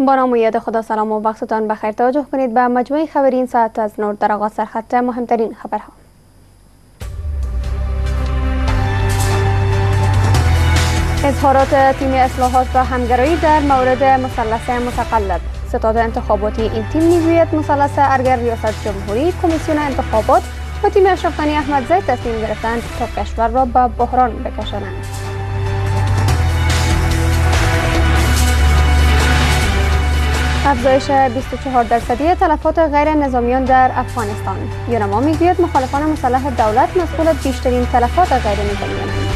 با نام و یاد خدا سلام و وقتتان بخیر. توجه کنید به مجموعه خبری این ساعت از نور در آغاز سرخط مهمترین خبرها. اظهارات تیم اصلاحات و همگرایی در مورد مثلث متقلب. ستاد انتخاباتی این تیم میگوید مثلث ارگر ریاست جمهوری، کمیسیون انتخابات و تیم اشرف غنی احمدزی تصمیم گرفتند تا کشور را به بحران بکشانند. افزایش 24% تلفات غیر نظامیان در افغانستان. یونما میگوید مخالفان مسلح دولت مسئول بیشترین تلفات غیر نظامیانند.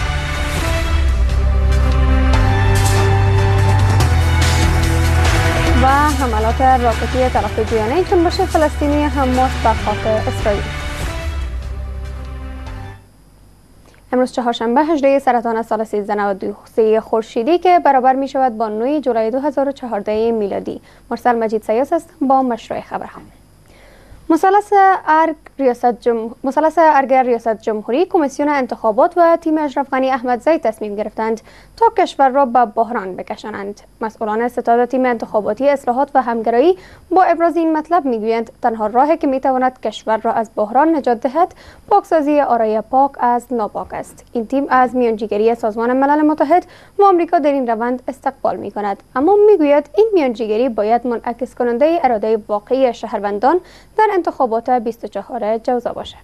و حملات راکتی تلافی‌جویانه جنبش فلسطینی حماس به خاک اسرائیل. امروز چهارشنبه 18 سرطان سال 1393 خورشیدی که برابر می شود با 9 جولای 2014 میلادی. مرسل مجید سیاس است با مشروع خبرها. مثلث ارگر ریاست جمهوری، کمیسیون انتخابات و تیم اشرف غنی احمدزی تصمیم گرفتند تا کشور را به بحران بکشانند. مسئولان ستاد تیم انتخاباتی اصلاحات و همگرایی با ابراز این مطلب میگویند تنها راهی که میتواند کشور را از بحران نجات دهد پاکسازی آرای پاک از ناپاک است. این تیم از میانجیگری سازمان ملل متحد و آمریکا در این روند استقبال میکند، اما میگوید این میانجیگری باید منعکس کننده اراده واقعی شهروندان در انتخابات 24 جوزا باشد.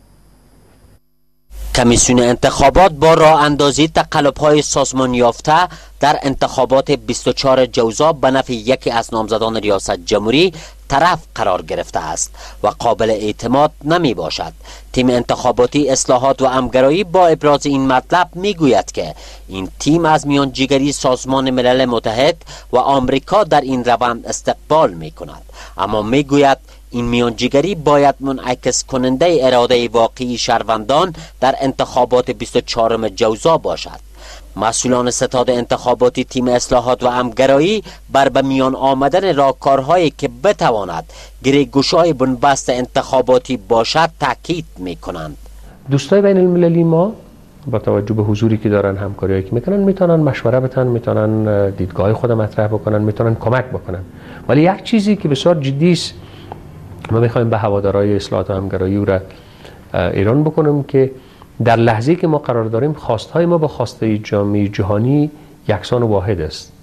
کمیسیون انتخابات با راه اندازی تقلب‌های سازمان یافته در انتخابات 24 جوزا به نفع یکی از نامزدان ریاست جمهوری طرف قرار گرفته است و قابل اعتماد نمی باشد. تیم انتخاباتی اصلاحات و همگرایی با ابراز این مطلب می گوید که این تیم از میانجیگری سازمان ملل متحد و آمریکا در این روند استقبال می کند، اما می گوید این میانجیگری باید منعکس کننده اراده واقعی شهروندان در انتخابات 24 جوزا باشد. مسئولان ستاد انتخاباتی تیم اصلاحات و همگرایی بر به میان آمدن راهکارهایی که بتواند گریگوشای بنبست انتخاباتی باشد تاکید می کنند. دوستای بین المللی ما با توجه به حضوری که دارن، همکاریایی که میکنن، میتونن مشوره بدن، میتونن دیدگاه خود مطرح بکنن، میتونن کمک بکنن. ولی یک چیزی که بسیار جدی است، ما میخوایم به هوادارهای اصلاحات و همگرایی او را ایران بکنیم که در لحظه‌ای که ما قرار داریم خواستهای ما با خواستهای جامعه جهانی یکسان و واحد است.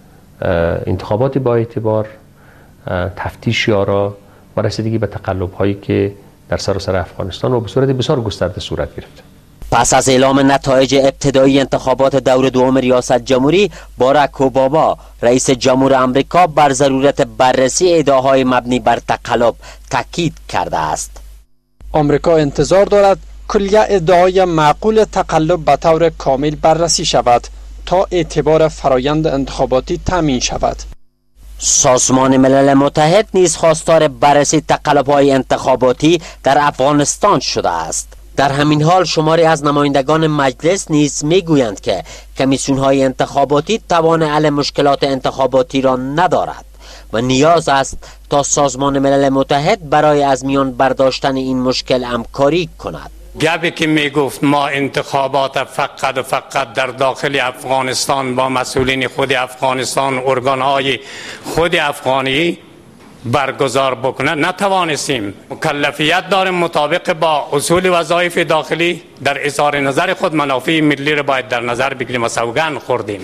انتخابات با اعتبار، تفتیش یارا و رسیدگی به تقلب‌هایی که در سراسر افغانستان و به صورت بسیار گسترده صورت گرفت. پس از اعلام نتایج ابتدایی انتخابات دور دوم ریاست جمهوری، باراک اوباما رئیس جمهور آمریکا بر ضرورت بررسی ادعاهای مبنی بر تقلب تاکید کرده است. آمریکا انتظار دارد کلیه ادعای معقول تقلب به طور کامل بررسی شود تا اعتبار فرایند انتخاباتی تامین شود. سازمان ملل متحد نیز خواستار بررسی تقلب‌های انتخاباتی در افغانستان شده است. در همین حال شماری از نمایندگان مجلس نیز میگویند که کمیسیون‌های انتخاباتی توان حل مشکلات انتخاباتی را ندارد و نیاز است تا سازمان ملل متحد برای از میان برداشتن این مشکل همکاری کند. گپی که میگفت ما انتخابات فقط در داخل افغانستان با مسئولین خود افغانستان، ارگانهای خود افغانی برگزار بکنن، نتوانستیم. مکلفیت داریم مطابق با اصول وظایف داخلی در اظهار نظر خود منافع ملی را باید در نظر بگیریم و سوگند خوردیم.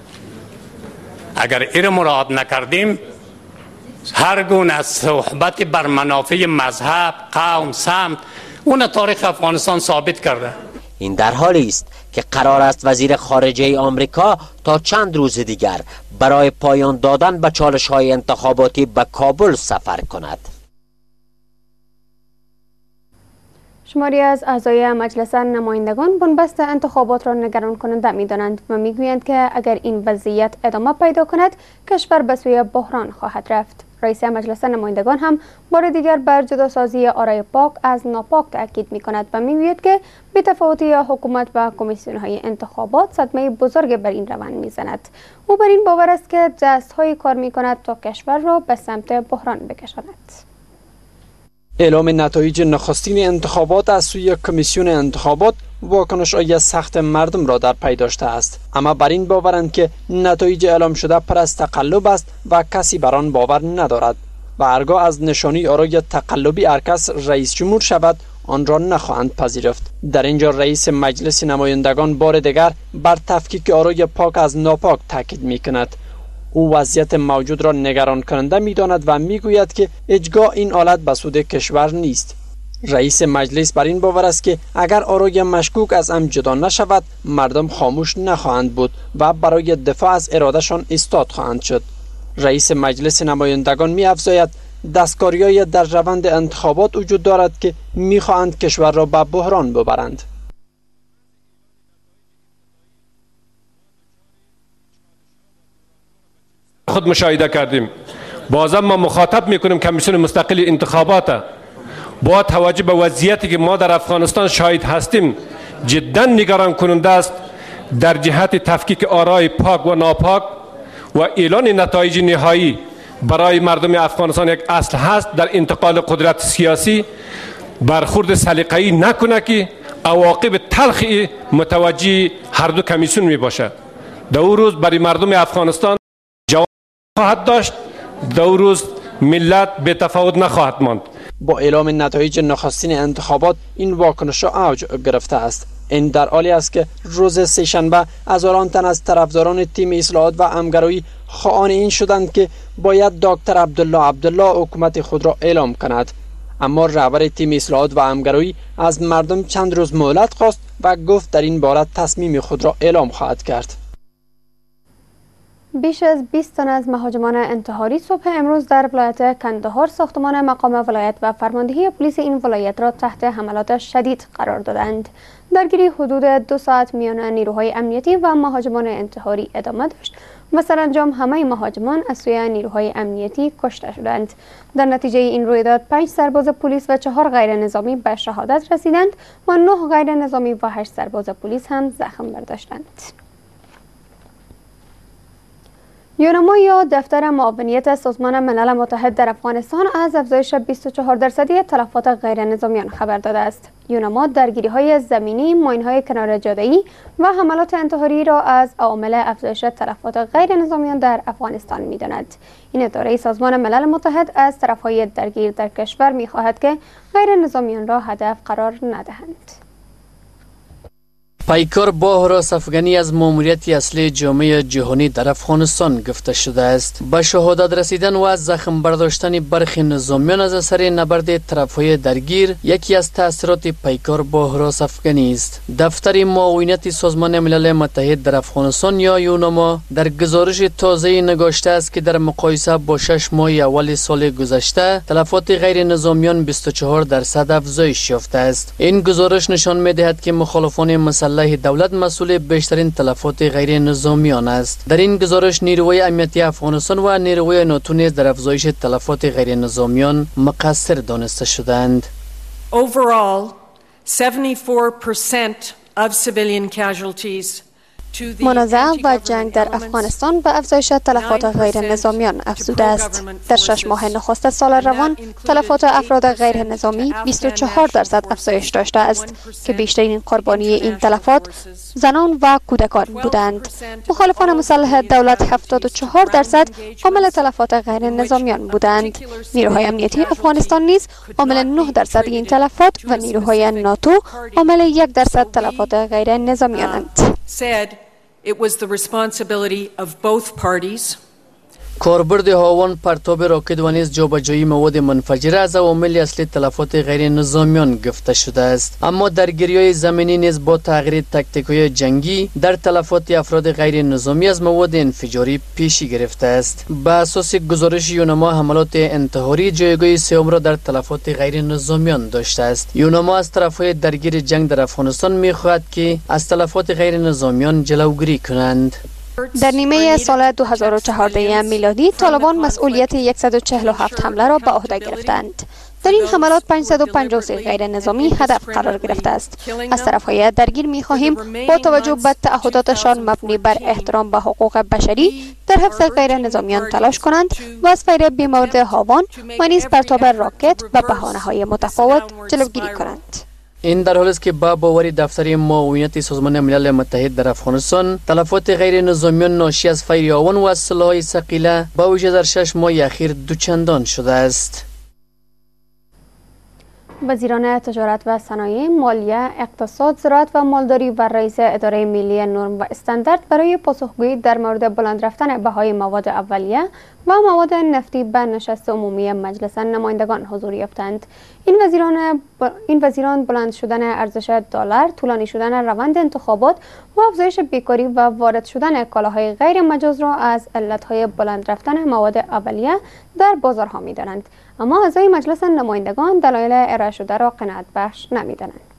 اگر این مراعات نکردیم، هر گونه از صحبت بر منافع مذهب، قوم، سمت، اون تاریخ افغانستان ثابت کرده. این در حالی است که قرار است وزیر خارجه آمریکا تا چند روز دیگر برای پایان دادن به چالش‌های انتخاباتی به کابل سفر کند. شماری از اعضای مجلس نمایندگان بنبست انتخابات را نگران کننده می‌دانند و می‌گویند که اگر این وضعیت ادامه پیدا کند کشور به سوی بحران خواهد رفت. رئیس مجلس نمایندگان هم بار دیگر بر جداسازی آرای پاک از ناپاک تاکید می‌کند و می‌گوید که بی‌تفاوتی حکومت و کمیسیون‌های انتخابات صدمه بزرگ بر این روند می‌زند. او بر این باور است که دست‌هایی کار می‌کند تا کشور را به سمت بحران بکشاند. اعلام نتایج نخستین انتخابات از سوی کمیسیون انتخابات واکنش‌های سخت مردم را در پی داشته است، اما بر این باورند که نتایج اعلام شده پر از تقلب است و کسی بر آن باور ندارد و هرگاه از نشانی آرای تقلبی هر کس رئیس جمهور شود آن را نخواهند پذیرفت. در اینجا رئیس مجلس نمایندگان بار دیگر بر تفکیک آرای پاک از ناپاک تاکید می‌کند. او وضعیت موجود را نگران کننده می‌داند و می‌گوید که اجرای این حالت به سود کشور نیست. رئیس مجلس بر این باور است که اگر آرای مشکوک از هم جدا نشود مردم خاموش نخواهند بود و برای دفاع از ارادهشان ایستاد خواهند شد. رئیس مجلس نمایندگان می‌افزاید دستکاری‌های در روند انتخابات وجود دارد که می‌خواهند کشور را به بحران ببرند. خود مشاهده کردیم. بازم ما مخاطب میکنیم کمیسیون مستقل انتخابات با توجه به وضعیتی که ما در افغانستان شاهد هستیم جدا نگران کننده است در جهت تفکیک آرای پاک و ناپاک و اعلان نتایج نهایی برای مردم افغانستان یک اصل هست در انتقال قدرت سیاسی برخورد سلیقه‌ای نکنه که عواقب تلخی متوجه هر دو کمیسیون می باشد. در او روز برای مردم افغانستان جواب خواهد داشت، در او روز ملت به تفاوت نخواهد ماند. با اعلام نتایج نخستین انتخابات این واکنش اوج گرفته است. این در حالی است که روز سه‌شنبه هزاران تن از طرفداران تیم اصلاحات و همگرایی خواهان این شدند که باید دکتر عبدالله حکومت خود را اعلام کند، اما رهبر تیم اصلاحات و همگرایی از مردم چند روز مهلت خواست و گفت در این باره تصمیم خود را اعلام خواهد کرد. بیش از 20 تن از مهاجمان انتحاری صبح امروز در ولایت کندهار ساختمان مقام ولایت و فرماندهی پلیس این ولایت را تحت حملات شدید قرار دادند. درگیری حدود 2 ساعت میان نیروهای امنیتی و مهاجمان انتحاری ادامه داشت و سرانجام همه مهاجمان از سوی نیروهای امنیتی کشته شدند. در نتیجه این رویداد 5 سرباز پلیس و 4 غیر نظامی به شهادت رسیدند و 9 غیر نظامی و 8 سرباز پلیس هم زخم برداشتند. یونما یا دفتر معاونیت سازمان ملل متحد در افغانستان از افزایش 24% تلفات غیر نظامیان خبر داده است. یونما درگیری‌های زمینی، ماین‌های کنار جاده‌ای و حملات انتحاری را از عوامل افزایش تلفات غیر نظامیان در افغانستان می‌داند. این اداره سازمان ملل متحد از طرف‌های درگیر در کشور می‌خواهد که غیر نظامیان را هدف قرار ندهند. پیکار با حراس افغانی از ماموریت اصلی جامعه جهانی در افغانستان گفته شده است. به شهادت رسیدن و از زخم برداشتن برخی نظامیان از اثر نبرد طرفهای درگیر یکی از تأثیرات پیکار با حراس افغانی است. دفتر معاونیت سازمان ملل متحد در افغانستان یا یونما در گزارش تازه نگاشته است که در مقایسه با 6 ماه اول سال گذشته تلفات غیر نظامیان 24% افزایش یافته است. این گزارش نشان می‌دهد که مخالفان مسلح دولت مسئول بیشترین تلفات غیر نظامیان است. در این گزارش نیروهای امنیتی افغانستان و نیروهای ناتو نیز در افزایش تلفات غیر نظامیان مقصر دانسته شدند. Overall, 74% of civilian casualties منازعه و جنگ در افغانستان به افزایش تلفات غیر نظامیان افزوده است. در 6 ماه نخست سال روان تلفات افراد غیر نظامی 24% افزایش داشته است که بیشترین قربانی این تلفات زنان و کودکان بودند. مخالفان مسلح دولت 74% عامل تلفات غیر نظامیان بودند. نیروهای امنیتی افغانستان نیز عامل 9% این تلفات و نیروهای ناتو عامل 1% تلفات غیر نظامیانند. It was the responsibility of both parties. کاربرد هاوان، پرتاب راکت و نیز جابجایی مواد منفجره از عوامل اصلی تلفات غیر نظامیان گفته شده است. اما درگیری‌های زمینی نیز با تغییر تاکتیک‌های جنگی در تلفات افراد غیر نظامی از مواد انفجاری پیشی گرفته است. به اساس گزارش یونما حملات انتحاری جایگاه سوم را در تلفات غیر نظامیان داشته است. یونما از طرف‌های درگیر جنگ در افغانستان می‌خواهد که از تلفات غیر نظامیان جلوگیری کنند. در نیمه سال 2014 میلادی طالبان مسئولیت 147 حمله را به عهده گرفتند. در این حملات 553 غیر نظامی هدف قرار گرفته است. از طرفهای درگیر می خواهیم با توجه به تعهداتشان مبنی بر احترام به حقوق بشری در حفظ غیر نظامیان تلاش کنند و از فیر بیمورد هاوان و نیز پرتاب راکت و بهانه‌های متفاوت جلوگیری کنند. این در حالی است که با باور دفتر معاونت سازمان ملل متحد در افغانستان تلفات غیر نظامیان ناشی از فیر هاوان و از سلاح ثقیله با وجه در 6 ماه اخیر دوچندان شده است. وزیران تجارت و صنایع، مالیه، اقتصاد، زراعت و مالداری و رئیس اداره ملی نرم و استاندارد برای پاسخگویی در مورد بلند رفتن بهای مواد اولیه و مواد نفتی به نشست عمومی مجلس نمایندگان حضور یافتند. این وزیران بلند شدن ارزش دلار، طولانی شدن روند انتخابات و افزایش بیکاری و وارد شدن کالاهای غیر مجاز را از علتهای بلند رفتن مواد اولیه در بازارها می‌دانند. اما اعضای مجلس نمایندگان دلایل ارائه شده را قناعت بخش نمی‌دانند.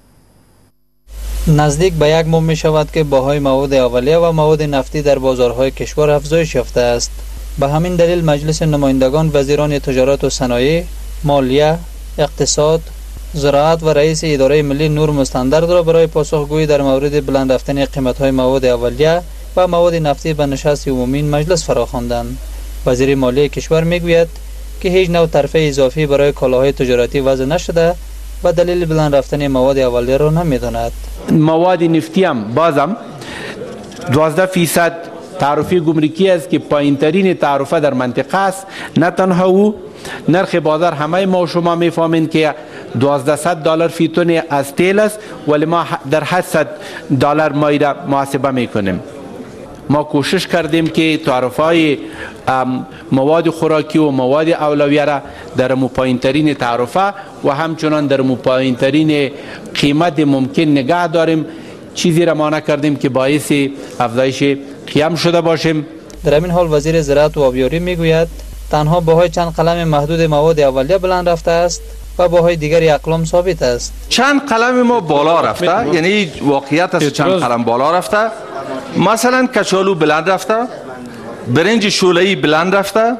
نزدیک به 1 ماه می شود که بهای مواد اولیه و مواد نفتی در بازارهای کشور افزایش یافته است. به همین دلیل مجلس نمایندگان وزیران تجارت و صنایع، مالیه، اقتصاد، زراعت و رئیس اداره ملی نرم و استاندارد را برای پاسخگویی در مورد بلند رفتن قیمت‌های مواد اولیه و مواد نفتی به نشست عمومی مجلس فراخواندند. وزیر مالیه کشور میگوید که هیچ نوع ترفیع اضافی برای کالاهای تجارتی وضع نشده و دلیل بلند رفتن مواد اولیه را نمی‌داند. مواد نفتی هم بازم 12% تعرفه گمرکی است که پایین‌ترین تعرفه در منطقه است. نه تنها او، نرخ بازار همه ما و شما میفهمین که $1200 فی تن از تیل است، ولی ما در $800 مایی را محاسبه میکنیم. ما کوشش کردیم که تعرفه‌های مواد خوراکی و مواد اولویه را در پایین‌ترین تعرفه و همچنان در پایین‌ترین قیمت ممکن نگه داریم. چیزی را ما نکردیم که باعث افزایش قیام شده باشیم. در همین حال وزیر زراعت و آبیاری میگوید تنها بهای چند قلم محدود مواد اولیه بلند رفته است و بهای دیگری اقلام ثابت است. چند قلم ما بالا رفته، یعنی واقعیت است چند قلم بالا رفته. مثلا کچالو بلند رفته، برنج شوله‌ای بلند رفته،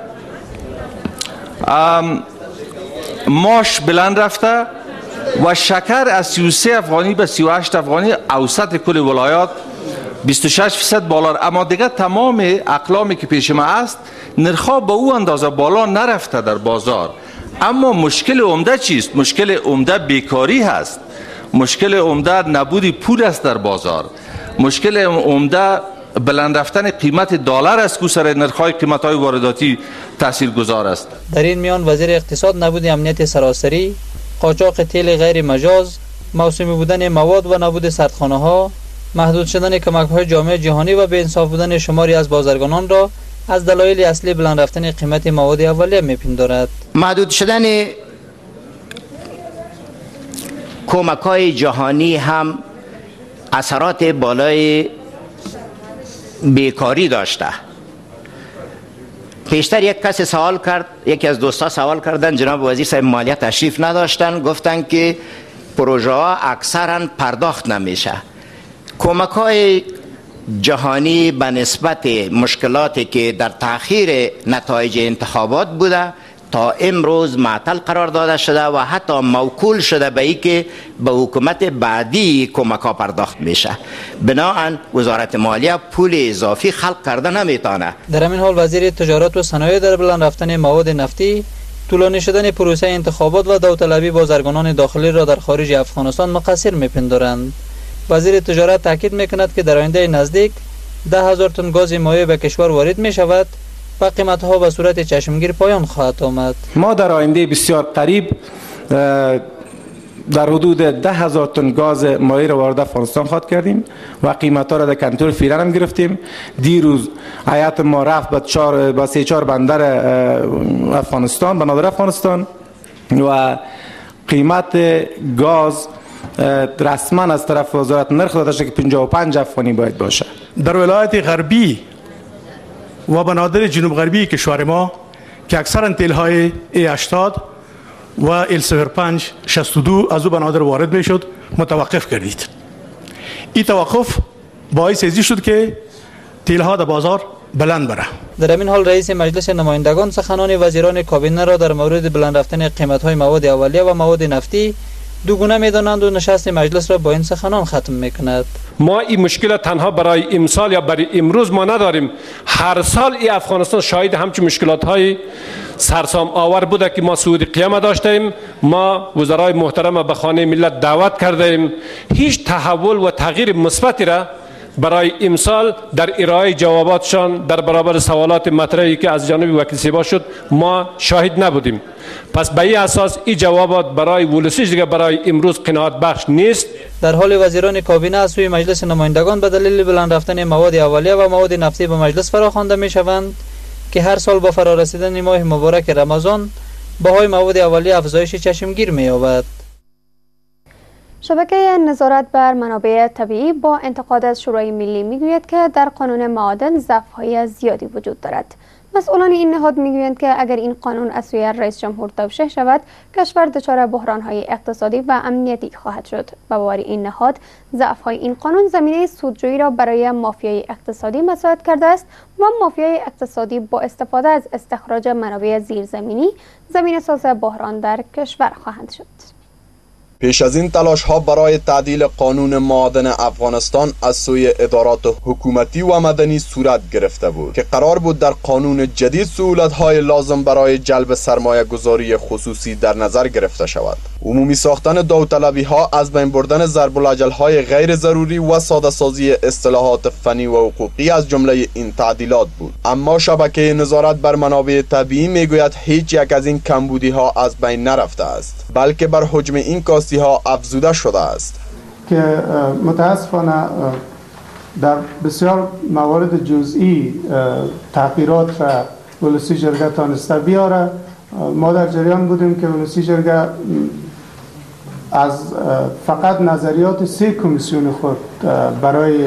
ماش بلند رفته و شکر از 33 افغانی به 38 افغانی اوسط کل ولایات 26% بالا. اما دیگه تمام اقلامی که پیش ما است نرخ‌ها به او اندازه بالا نرفته در بازار. اما مشکل عمده چیست؟ مشکل عمده بیکاری هست. مشکل عمده نبود پول است در بازار. مشکل عمده بلند رفتن قیمت دلار است که سر نرخ‌های قیمت‌های وارداتی تاثیرگذار است. در این میان وزیر اقتصاد نبود امنیت سراسری، قاچاق تیل غیر مجاز، موسمی بودن مواد و نبود سردخانه‌ها، محدود شدن کمک‌های جامعه جهانی و بی‌انصاف بودن شماری از بازرگانان را از دلایل اصلی بلند رفتن قیمت مواد اولیه می‌پندارد. محدود شدن کمک‌های جهانی هم اثرات بالای بیکاری داشته. پیشتر یک کسی سوال کرد، یکی از دوستا سوال کردن، جناب وزیر صاحب مالیه تشریف نداشتن، گفتن که پروژه ها اکثرا پرداخت نمیشه. کمک های جهانی به نسبت مشکلاتی که در تأخیر نتایج انتخابات بوده تا امروز معطل قرار داده شده و حتی موکول شده به این که به حکومت بعدی کمک ها پرداخت میشه. بنابراین وزارت مالیه پول اضافی خلق کرده نمیتونه. در همین حال وزیر تجارت و صنایع در بلند رفتن مواد نفتی، طولانی شدن پروسه انتخابات و داوطلبی بازرگانان داخلی را در خارج افغانستان مقصر میپندارند. وزیر تجارت تاکید میکند که در آینده نزدیک 10,000 تن گاز مایع به کشور وارد می شود و قیمت‌ها به صورت چشمگیر پایان خواهد آمد. ما در آینده بسیار قریب در حدود 10,000 تن گاز مایع را وارد افغانستان خواهد کردیم و قیمت‌ها را در کنترل فعلا هم گرفتیم. دیروز هیئت ما رفت به 3-4 بندر افغانستان، بنادر افغانستان، و قیمت گاز رسما از طرف وزارت نرخ داده شده که 55 افغانی باید باشه. در ولایت غربی و بنادر جنوب غربی کشور ما که اکثرا تیل‌های A80 و L05 62 از او بنادر وارد می شد متوقف کردید. این توقف باعث ازی شد که تیلها در بازار بلند بره. در همین حال رئیس مجلس نمایندگان سخنان وزیران کابینه را در مورد بلند رفتن قیمت‌های مواد اولیه و مواد نفتی دوگونه می‌دانند و نشست مجلس را با این سخنان ختم می‌کند. ما این مشکل تنها برای امسال یا برای امروز ما نداریم. هر سال این افغانستان شاهد همچین مشکلات‌های سرسام آور بوده که ما صعود قیامت داشتیم. ما وزرای محترم به خانه ملت دعوت کردیم. هیچ تحول و تغییر مثبتی را برای امسال در ارائه جواباتشان در برابر سوالات مطرحی که از جانب وکیل سیبا شد ما شاهد نبودیم. پس به این اساس این جوابات برای ولسیش دیگه برای امروز قناعت بخش نیست. در حال وزیران کابینه از سوی مجلس نمایندگان به دلیل بلند رفتن مواد اولیه و مواد نفتی به مجلس فراخوانده میشوند که هر سال با فرارسیدن ماه مبارک رمضان بهای مواد اولیه افزایش چشمگیر می‌یابد. شبکه نظارت بر منابع طبیعی با انتقاد از شورای ملی میگوید که در قانون معادن ضعف‌های زیادی وجود دارد. مسئولان این نهاد میگویند که اگر این قانون از سوی رئیس جمهور توشیح شود، کشور دچار بحران‌های اقتصادی و امنیتی خواهد شد. به باور این نهاد، ضعف‌های این قانون زمینه سودجویی را برای مافیای اقتصادی مساعد کرده است و مافیای اقتصادی با استفاده از استخراج منابع زیرزمینی زمینه‌ساز بحران در کشور خواهند شد. پیش از این تلاش ها برای تعدیل قانون معادن افغانستان از سوی ادارات حکومتی و مدنی صورت گرفته بود که قرار بود در قانون جدید سهولت های لازم برای جلب سرمایه گذاری خصوصی در نظر گرفته شود. عمومی ساختن داوطلبی ها، از بین بردن ضرب الاجل های غیر ضروری و ساده سازی اصطلاحات فنی و حقوقی از جمله این تعدیلات بود. اما شبکه نظارت بر منابع طبیعی میگوید هیچ یک از این کمبودی ها از بین نرفته است، بلکه بر حجم این کاستی ها افزوده شده است که متاسفانه در بسیار موارد جزئی تغییرات را ولسی جرگه تانسته بیاره. ما در جریان بودیم که ولسی جرگه از فقط نظریات 3 کمیسیون خود برای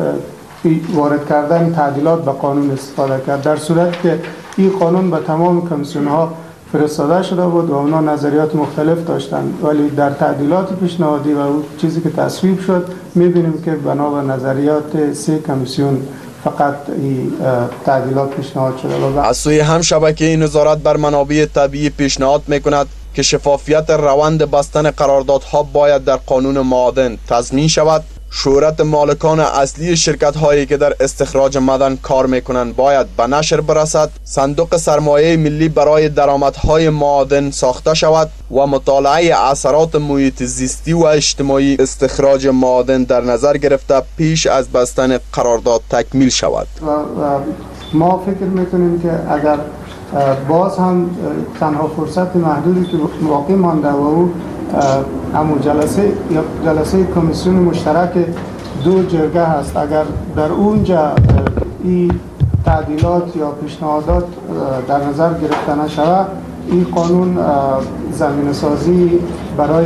وارد کردن تعدیلات به قانون استفاده کرد، در صورت که این قانون به تمام کمیسیون ها فرستاده شده بود و اونا نظریات مختلف داشتند، ولی در تعدیلات پیشنهادی و اون چیزی که تصویب شد میبینیم که بنا به نظریات 3 کمیسیون فقط این تعدیلات پیشنهاد شده. از سوی هم شبکه نظارت بر منابع طبیعی پیشنهاد میکند که شفافیت روند بستن قراردادها باید در قانون معادن تضمین شود. شهرت مالکان اصلی شرکت هایی که در استخراج معدن کار میکنند باید به نشر برسد. صندوق سرمایه ملی برای درآمدهای معادن ساخته شود و مطالعه اثرات محیط زیستی و اجتماعی استخراج معادن در نظر گرفته پیش از بستن قرارداد تکمیل شود. و ما فکر میکنیم که اگر باز هم تنها فرصت محدودی که باقی مانده و او همون جلسه کمیسیون مشترک 2 جرگه هست، اگر در اونجا این تعدیلات یا پیشنهادات در نظر گرفته نشود، این قانون زمینه سازی برای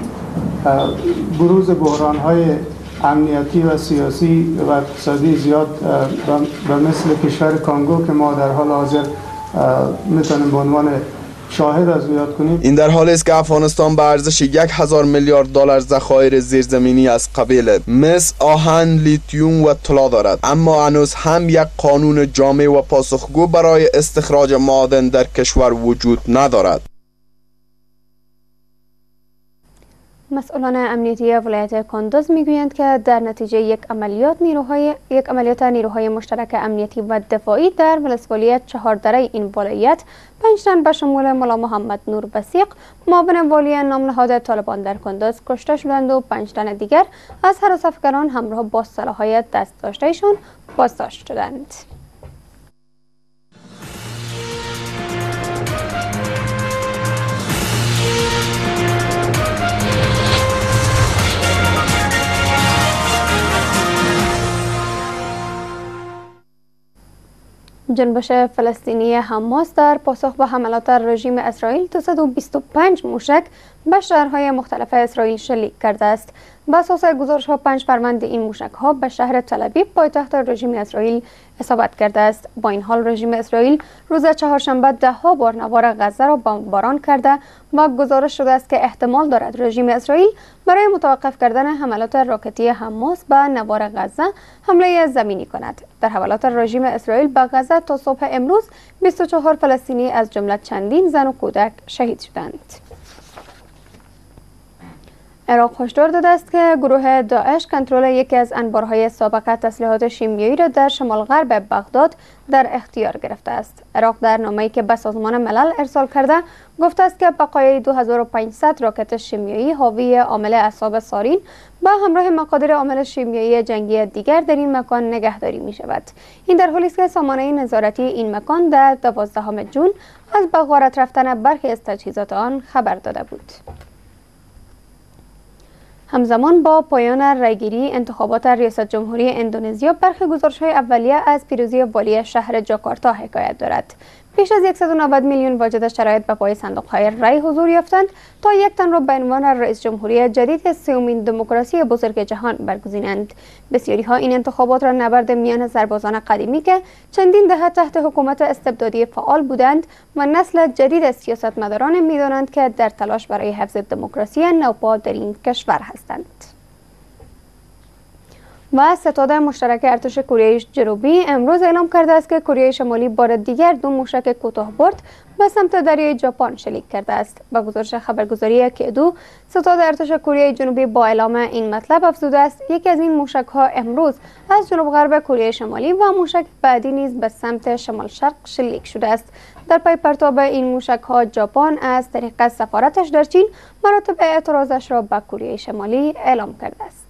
بروز بحران‌های امنیتی و سیاسی و اقتصادی زیاد به مثل کشور کانگو که ما در حال حاضر میتونیم به عنوان شاهد از یاد کنیم. این در حالی است که افغانستان به ارزش 1000 میلیارد دلار ذخایر زیرزمینی از قبیل مس، آهن، لیتیوم و طلا دارد، اما هنوز هم یک قانون جامع و پاسخگو برای استخراج معادن در کشور وجود ندارد. مسئولان امنیتی ولایت کندوز میگویند که در نتیجه یک عملیات نیروهای مشترک امنیتی و دفاعی در ولسوالی 4 دره این ولایت 5 تن به شمول ملا محمد نور بسیق، معاون والی نامنهاد طالبان در کندوز کشته شدند و 5 تن دیگر از هراس افکاران همراه با سلاح‌های دست داشتهشان بازداشت شدند. جنبش فلسطینی حماس در پاسخ به حملات رژیم اسرائیل 225 موشک به شهرهای مختلف اسرائیل شلیک کرده است. بر اساس گزارش‌ها 5 فروند این موشک‌ها به شهر تل‌آویو پایتخت رژیم اسرائیل اصابت کرده است. با این حال رژیم اسرائیل روز چهارشنبه 10 بار نوار غزه را بمباران کرده و گزارش شده است که احتمال دارد رژیم اسرائیل برای متوقف کردن حملات راکتی حماس به نوار غزه حمله زمینی کند. در حملات رژیم اسرائیل به غزه تا صبح امروز 24 فلسطینی از جمله چندین زن و کودک شهید شدند. عراق هشدار داده است که گروه داعش کنترل یکی از انبارهای سابقه تسلیحات شیمیایی را در شمال غرب بغداد در اختیار گرفته است. عراق در نامه‌ای که به سازمان ملل ارسال کرده گفته است که بقایای 2500 راکت شیمیایی حاوی عامل اعصاب سارین با همراه مقادیر عامل شیمیایی جنگی دیگر در این مکان نگهداری می شود. این در حالی است که سامانه نظارتی این مکان در 12 جون از به غارت رفتن برخی از تجهیزات آن خبر داده بود. همزمان با پایان رایگیری انتخابات ریاست جمهوری اندونزیا برخی گزارش‌های اولیه از پیروزی والی شهر جاکارتا حکایت دارد. بیش از 190 میلیون واجد شرایط به پای صندوق‌های رای حضور یافتند تا یک تن را به عنوان رئیس جمهوری جدید سومین دموکراسی بزرگ جهان برگزینند. بسیاری‌ها این انتخابات را نبرد میان سربازان قدیمی که چندین دهه تحت حکومت استبدادی فعال بودند و نسل جدید از سیاستمداران می‌دانند که در تلاش برای حفظ دموکراسی نوپا در این کشور هستند. و ستاد مشترک ارتش کره جنوبی امروز اعلام کرده است که کره شمالی بار دیگر 2 موشک کوتاه‌برد به سمت دریای ژاپن شلیک کرده است. با گزارش خبرگزاری کیدو، ستاد ارتش کره جنوبی با اعلام این مطلب افزوده است یکی از این موشک‌ها امروز از جنوب غرب کره شمالی و موشک بعدی نیز به سمت شمال شرق شلیک شده است. در پی پرتاب این موشک‌ها ژاپن از طریق سفارتش در چین مراتب اعتراضش را به کره شمالی اعلام کرده است.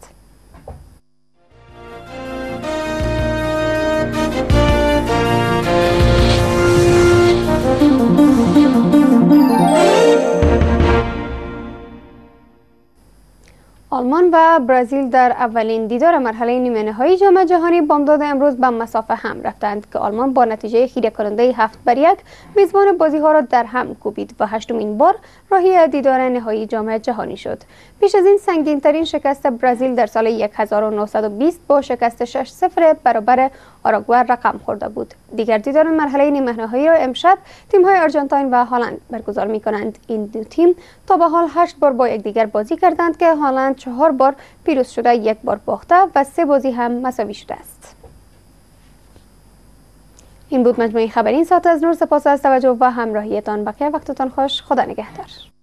آلمان و برزیل در اولین دیدار مرحله نیمه نهایی جام جهانی بامداد امروز به مسافه هم رفتند که آلمان با نتیجه خیره کننده 7-1 میزبان بازی ها را در هم کوبید و هشتمین بار راهی دیدار نهایی جام جهانی شد. پیش از این سنگین ترین شکست برزیل در سال 1920 با شکست 6-0 برابر آراگوئه رقم خورده بود. دیگر دیدار مرحله نیمه نهایی را امشب تیم‌های آرژانتین و هلند برگزار می‌کنند. این دو تیم تا به حال 8 بار با یکدیگر بازی کردند که هلند 4 بار پیروز شده، 1 بار باخته و 3 بازی هم مساوی شده است. این بود مجموعه خبری این ساعت از نور. سپاس از توجه و همراهیتان. بقیه وقتتان خوش. خدا نگهدار.